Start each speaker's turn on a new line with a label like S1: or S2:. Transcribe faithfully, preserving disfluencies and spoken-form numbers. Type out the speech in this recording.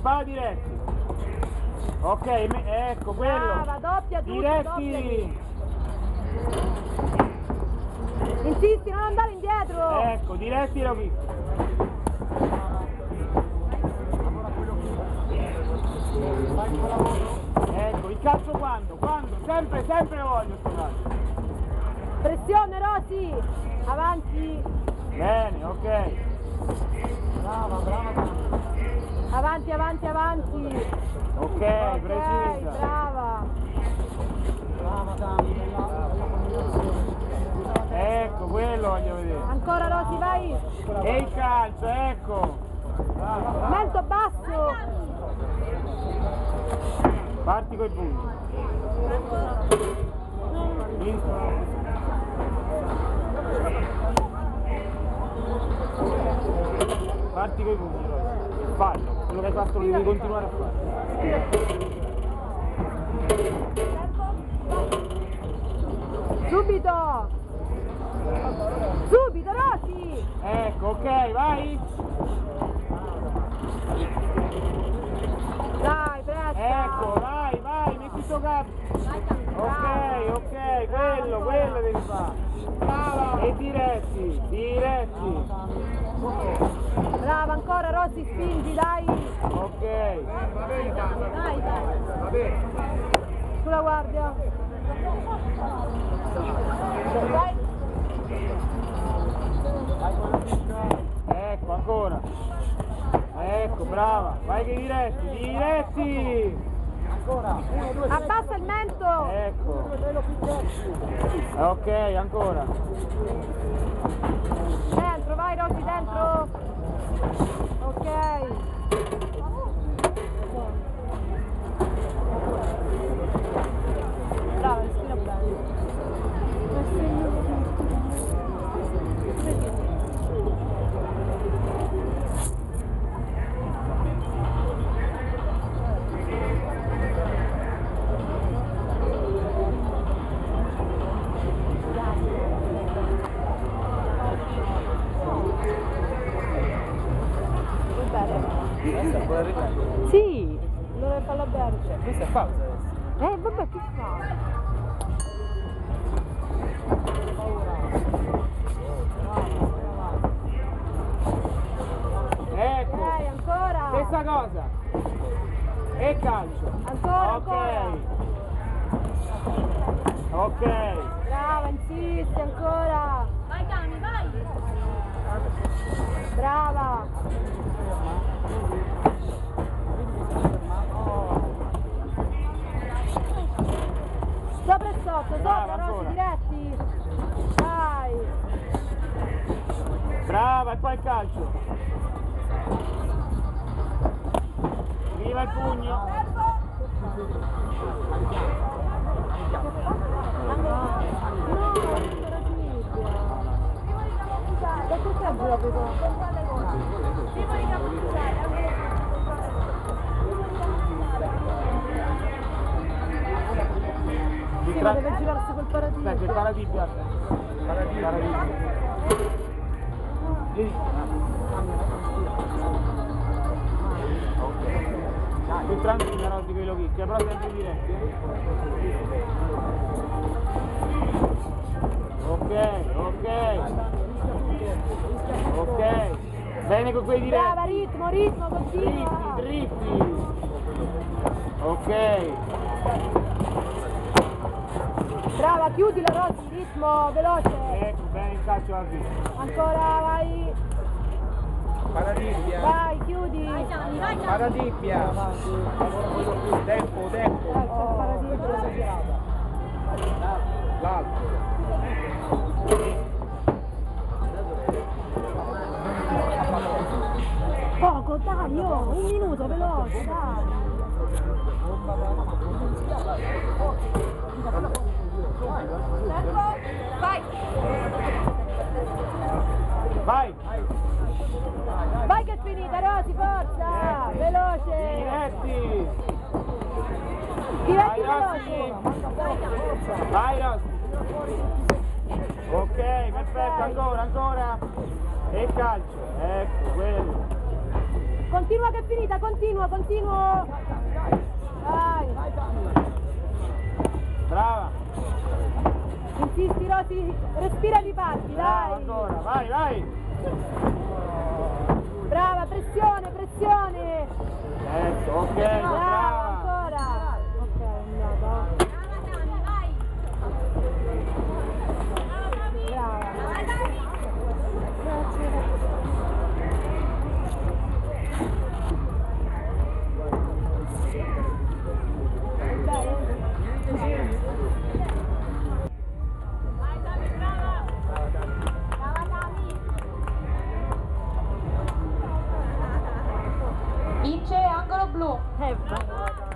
S1: spalla diretti. Ok, ecco quello.
S2: Brava, doppia tutto,
S1: diretti.
S2: Doppia. Insisti, non andare indietro.
S1: Ecco, diretti lo kick. Ecco, il calcio quando? Quando? Sempre, sempre voglio sto calcio.
S2: Pressione Rosy, avanti.
S1: Bene, ok.
S3: Brava, brava.
S2: Avanti, avanti, avanti.
S1: Ok,
S2: Ok,
S1: precisa.
S2: brava.
S3: Brava Tami, bella, bella combinazione.
S1: Ecco, quello voglio vedere.
S2: Ancora Rosy, vai.
S1: E il calcio, ecco.
S2: Mento basso.
S1: Parti coi pugni. Parti coi pugni, fallo, quello che hai fatto lo devi continuare a fare.
S2: Subito. Subito Rosy.
S1: Ecco, ok, vai.
S2: Dai, presta.
S1: Ecco, vai, vai, metti sto capo. Ok, ok, quello, quello devi fare.
S2: Brava.
S1: E diretti, diretti.
S2: Brava, ancora Rosy, spingi, dai.
S1: Ok.
S2: Dai, dai. Sulla guardia. Vai.
S1: Ecco, ancora. Ecco, brava. Vai che diretti, diretti.
S3: Ancora, uno, due,
S2: Abbassa il mento.
S1: Ecco.
S3: tre.
S1: Ok, ancora.
S2: Dentro, vai Rosy, dentro. Ok. Brava, respira bene.
S3: Questa è ancora riprendere.
S2: Sì, dove fallo bene.
S3: Questa è pausa adesso.
S2: Eh, vabbè, che fa?
S1: Ecco.
S2: Ok, ancora.
S1: Stessa cosa. E calcio.
S2: Ancora,
S1: Ok.
S2: ancora.
S1: Ok.
S2: Brava, insisti, ancora.
S4: Vai Tami, vai!
S2: Brava. Sopra e sotto,
S1: Brava,
S2: sopra, Rosy,
S1: ancora.
S2: diretti. Vai.
S1: Brava, e poi il calcio. Viva il pugno.
S2: Sì, ma deve girarsi col paradiso.
S1: Aspetta, il paradibia. Paradibia. Vieni. Ok. Più tranquilla Rosy quello kick, però sempre diretti. Ok, ok. Ok. Bene con quei diretti.
S2: Brava, ritmo, ritmo, continua.
S1: Dritti, dritti. Ok.
S2: Brava, chiudila Rosy, ritmo, veloce.
S1: Ecco, bene il calcio alla fine.
S2: Ancora, vai.
S3: Paradibbia.
S2: Vai, chiudi.
S4: Vai Tami, vai Tami!
S3: Paradibbia. Tempo, tempo.
S2: Ecco, il paradiso.
S3: L'altro.
S2: Poco, dai, oh, un minuto, veloce, dai.
S4: Vai!
S1: Vai!
S2: Vai che è finita, Rosy, forza! Veloce!
S1: Diretti!
S2: Diretti
S1: Vai,
S2: veloce!
S1: Vai Rosy! Ok, perfetto, ancora, ancora! E calcio, ecco, quello!
S2: Continua che è finita, continua, continua. Vai.
S1: Brava.
S2: Insisti Rosy, respira e riparti,
S1: Brava
S2: dai.
S1: ancora, vai, vai.
S2: Brava, pressione, pressione.
S1: Ecco, ok,
S2: Brava,
S1: brava.
S2: ancora. Ok, è andata.
S4: Vince angolo blu.
S2: Eh, va.